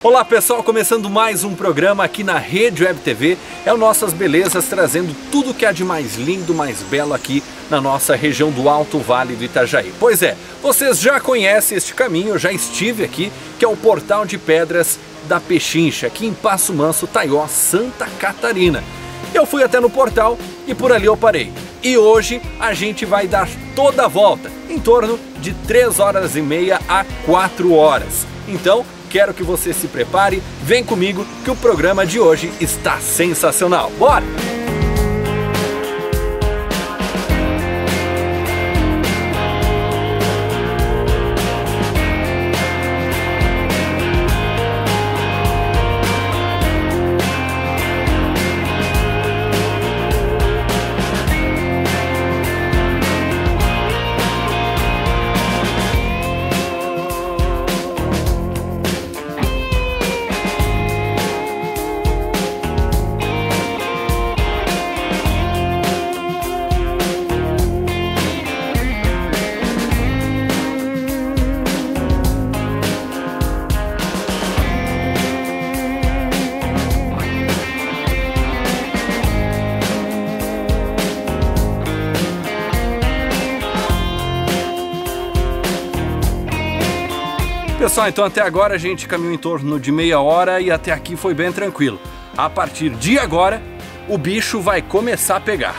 Olá pessoal, começando mais um programa aqui na Rede Web TV, é o Nossas Belezas, trazendo tudo que há de mais lindo, mais belo aqui na nossa região do Alto Vale do Itajaí. Pois é, vocês já conhecem este caminho, eu já estive aqui, que é o Portal de Pedras da Pechincha, aqui em Passo Manso, Taió, Santa Catarina. Eu fui até no portal e por ali eu parei. E hoje a gente vai dar toda a volta, em torno de 3 horas e meia a 4 horas. Então, quero que você se prepare, vem comigo que o programa de hoje está sensacional. Bora! Pessoal, então até agora a gente caminhou em torno de meia hora e até aqui foi bem tranquilo. A partir de agora, o bicho vai começar a pegar.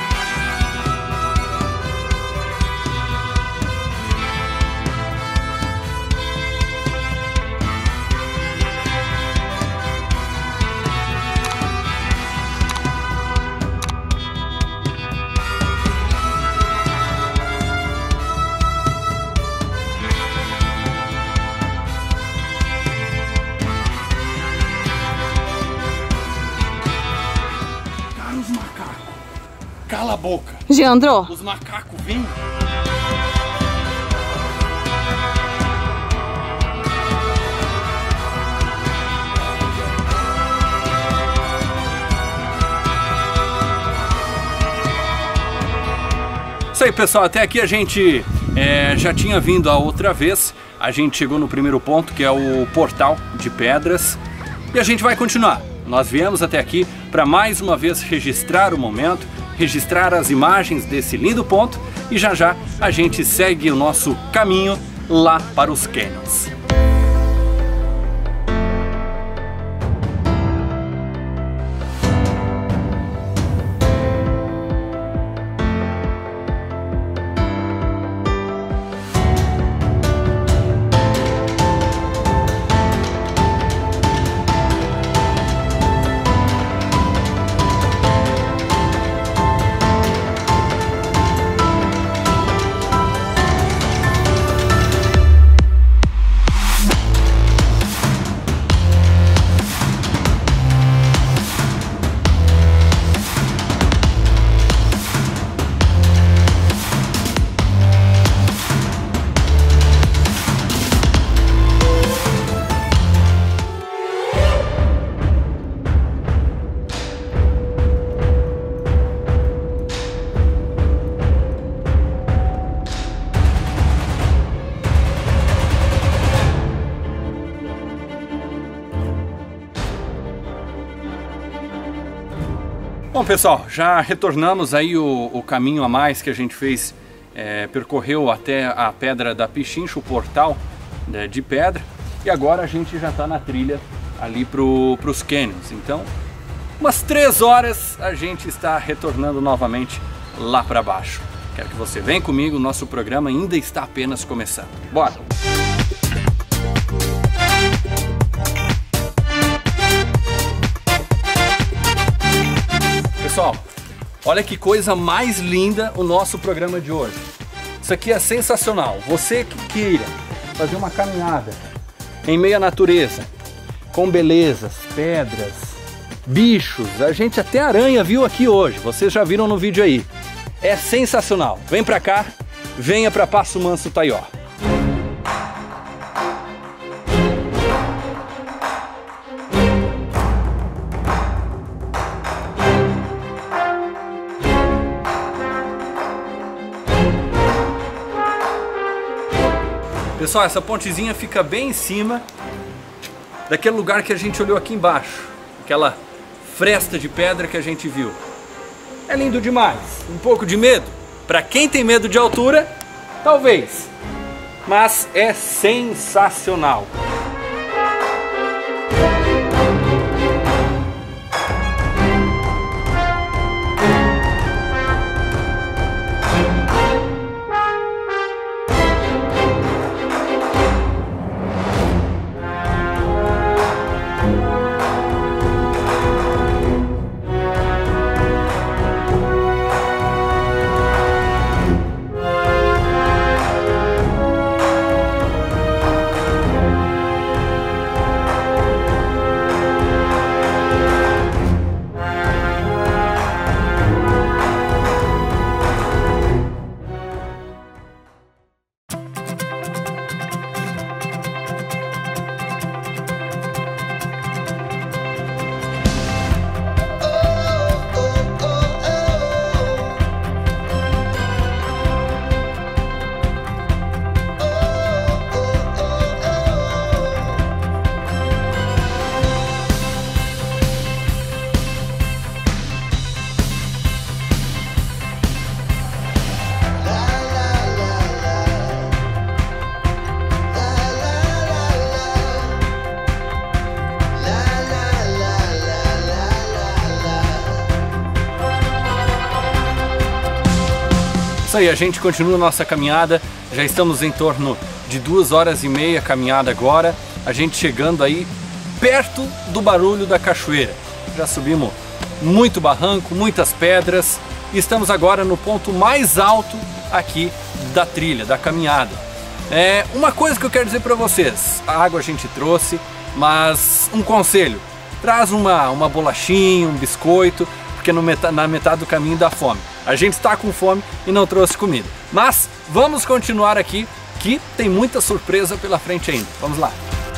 Cala a boca! Geandro! Os macacos vêm! Isso aí, pessoal, até aqui a gente já tinha vindo a outra vez. A gente chegou no primeiro ponto, que é o Portal de Pedras, e a gente vai continuar. Nós viemos até aqui para mais uma vez registrar o momento, registrar as imagens desse lindo ponto e já já a gente segue o nosso caminho lá para os canyons. Bom pessoal, já retornamos aí o caminho a mais que a gente fez, percorreu até a Pedra da Pechincha, o Portal de Pedra, e agora a gente já está na trilha ali para os canyons. Então, umas 3 horas a gente está retornando novamente lá para baixo. Quero que você venha comigo, o nosso programa ainda está apenas começando. Bora! Pessoal, olha que coisa mais linda o nosso programa de hoje. Isso aqui é sensacional. Você que queira fazer uma caminhada em meio à natureza, com belezas, pedras, bichos, a gente até aranha viu aqui hoje, vocês já viram no vídeo aí. É sensacional. Vem pra cá, venha pra Passo Manso, Taió. Pessoal, essa pontezinha fica bem em cima daquele lugar que a gente olhou aqui embaixo, aquela fresta de pedra que a gente viu. É lindo demais. Um pouco de medo? Para quem tem medo de altura, talvez. Mas é sensacional. Isso aí, a gente continua a nossa caminhada, já estamos em torno de 2h30 caminhada agora, a gente chegando aí perto do barulho da cachoeira. Já subimos muito barranco, muitas pedras e estamos agora no ponto mais alto aqui da trilha, da caminhada. Uma coisa que eu quero dizer para vocês, a água a gente trouxe, mas um conselho, traz uma bolachinha, um biscoito, porque na metade do caminho dá fome. A gente está com fome e não trouxe comida. Mas vamos continuar aqui, que tem muita surpresa pela frente ainda. Vamos lá.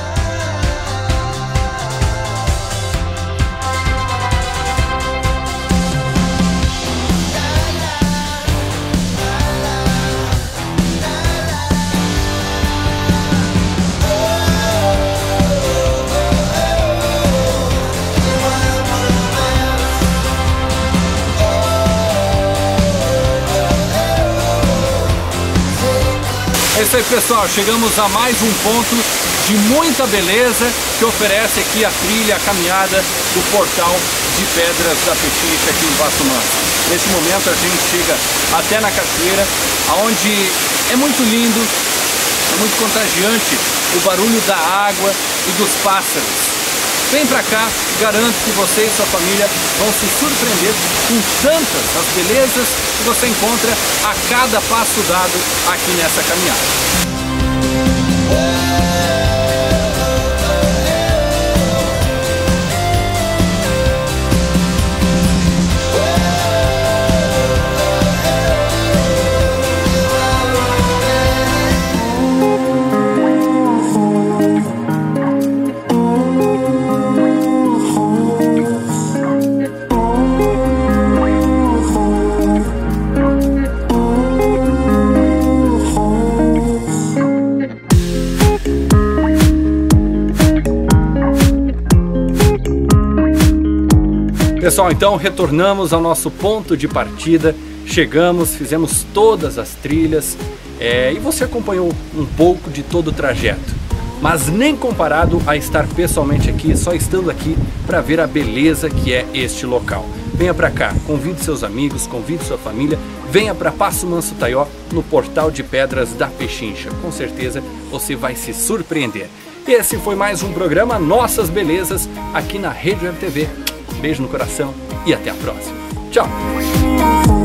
É isso aí, pessoal, chegamos a mais um ponto de muita beleza que oferece aqui a trilha, a caminhada do Portal de Pedras da Pechincha aqui em Passo Manso. Neste momento a gente chega até na cachoeira, onde é muito lindo, é muito contagiante o barulho da água e dos pássaros. Vem pra cá, garanto que você e sua família vão se surpreender com tantas as belezas que você encontra a cada passo dado aqui nessa caminhada. Pessoal, então retornamos ao nosso ponto de partida, chegamos, fizemos todas as trilhas e você acompanhou um pouco de todo o trajeto, mas nem comparado a estar pessoalmente aqui, só estando aqui para ver a beleza que é este local. Venha para cá, convide seus amigos, convide sua família, venha para Passo Manso Taió, no Portal de Pedras da Pechincha, com certeza você vai se surpreender. E esse foi mais um programa Nossas Belezas aqui na Rede Web TV. Beijo no coração e até a próxima. Tchau!